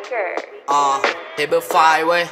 เทเบิลไฟเว้ย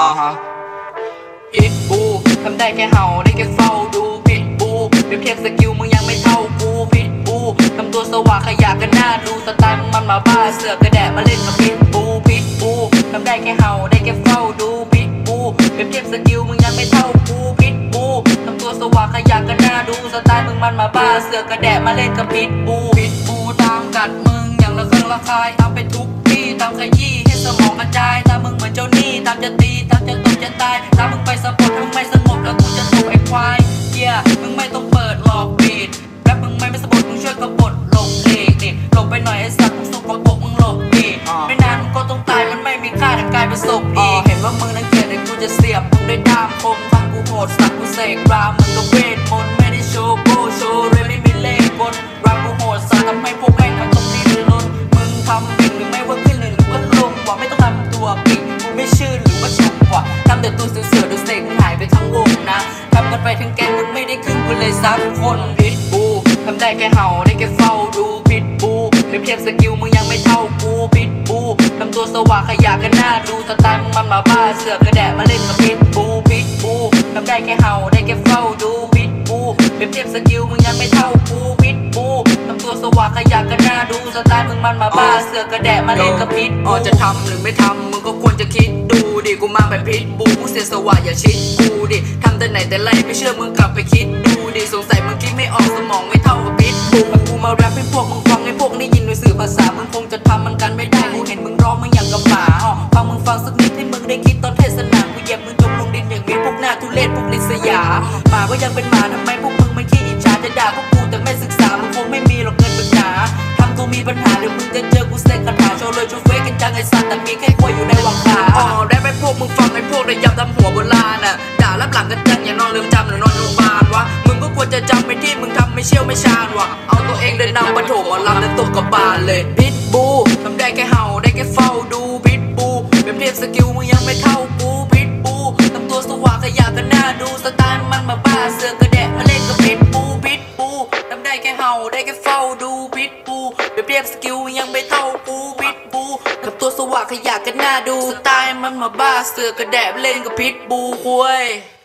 พิทบูทำได้แค่เห่าได้แค่เฝ้าดูพิทบูเปรียบเทียบสกิลมึงยังไม่เท่ากูพิทบูทำตัวสว่างขยะกันหน้าดูสไตล์มันมาบ้าเสือกกระแดะมาเล่นกับพิทบูทำได้แค่เห่าได้แค่เฝ้าดูพิทบูเปรียบเทียบสกิลมึงยังไม่เท่ากูพิทบูทำตัวสว่างขยะกันหน้าดูสไตล์มึงมันมาบ้าเสือกกระแดะมาเล่นกับพิทบูตามกัดมึงอย่างละเครื่องละคายเอาไปทุกที่ตามขยี้ให้สมองกระจายตามมึงเหมือนเจ้าหนี้ตามจะตีตามจะตบจะตายตามมึงไปสะบัดมึงไม่สงบแล้วกูจะตบไอ้ควายมึงไม่ต้องเปิดหลอกบีดแรปมึงไม่สะบัดมึงช่วยกบฏหลบหลีกดิหลบไปหน่อยไอ้สัตว์มึงสุกกว่าบกมึงหลบดีไม่นานมึงก็ต้องตายมันไม่มีค่าแต่กลายเป็นศพอีกเห็นว่ามึงนั่งเกลียดไอ้กูจะเสียบมึงด้วยด้ามคมฟังกูโหดสัตว์กูเสกรามมึงก็เวทมนต์ไม่ได้โชว์โบโชว์เลยไม่มีเล่ห์กลรามกูโหดสัตว์ทำให้พวกแม่งมันต้องดิ้นรนมึงทำเป็นหรือไม่ว่าขึ้นหรือว่าลงว่าไม่ต้องทำตัวปิดกูไม่ชื่อหรือว่าฉุกว่ะทำแต่ตัวเสือดูเสกมึงหายไปทั้งวงนะทำกันไปทั้งแกงมึงไม่ได้ครึ่งกูเลยสักคนพิทบูทำได้แค่เห่าได้แค่เฝ้าดูพิทบูเปรียบเทียบสกิลมึงยังไม่เท่ากูพิทบูทำตัวสว่างขยะกันหน้าดูสไตล์มึงมันมาบ้าเสือกกระแดะมาเล่นกับพิทบูทำได้แค่เห่าได้แค่เฝ้าดูพิทบูเปรียบเทียบสกิลมึงยังไม่เท่ากูพิทบูทำตัวสว่างขยะกันหน้าดูสไตล์มึงมันมาบ้าเสือกกระแดะมาเล่นกับพิทบูจะทำหรือไม่ทำมึงก็ควรจะคิดดูดิกูมาแบบพิทบูกูเสียสว่างอย่าชิดกูดิทำแต่ไหนแต่ไรไม่เชื่อมึงกลับไปคิดดูดิสงสัยมึงคิดไม่ออกสมองไม่เท่ากับพิทบูกูมาแรปให้พวกมึงฟังให้พวกนี้ยินด้วยสื่อภาษามึงคงจะทำมันกันไม่ได้กูเห็นมึงร้องมึงอย่างกับหมาฟังมึงฟังสักนิดให้มึงได้คิดตอนเทศนากูเหยียบมึงจมลงดินอย่างนี้พวกหน้าทุเรศพวกลิษยาหมาก็ยังเป็นหมาทำไมพวกมึงไม่ขี้อิจฉาจะด่าพวกกูแต่ไม่ศึกษามึงคงไม่มีหรอกเงินมึงหนาทำตัวมีปัญหาเดี๋ยวมึงจะเจอกูเสกคาถาโชว์เลยโชว์เฟกกันจังไอ้สัตว์แต่มีแค่ควยอยู่ในวังขาได้ไปพวกมึงฟังไอ้พวกได้ยำทำหัวโบราณด่ารับหลังกันจังอย่านอนลืมจำหรือนอนโรงพยาบาลวะมึงก็ควรจะจำไปที่มึงทำไม่เชี่ยวไม่ชาญวะเอาตัวเองเดินนำปฐมหมอลำและตัวกับบานเลยพิทบูทำได้แค่เห่าได้แค่เฝ้าดูพิทบูเปรียบเทียบสกิลมึงยังไม่เท่ากูพิทบูทำตัวสว่างขยะกันหน้าดูสไตล์มันมาบ้าเสือกกระแดะมาเล่นกับพิทบูทำได้แค่เห่าได้แค่เฝ้าดูพิทบูเปรียบเทียบสกิลมึงยังไม่เท่ากูพิทบูทำตัวสว่างขยะกันหน้าดูสไตล์มันมาบ้าเสือกกระแดะมาเล่นกับพิทบูคุย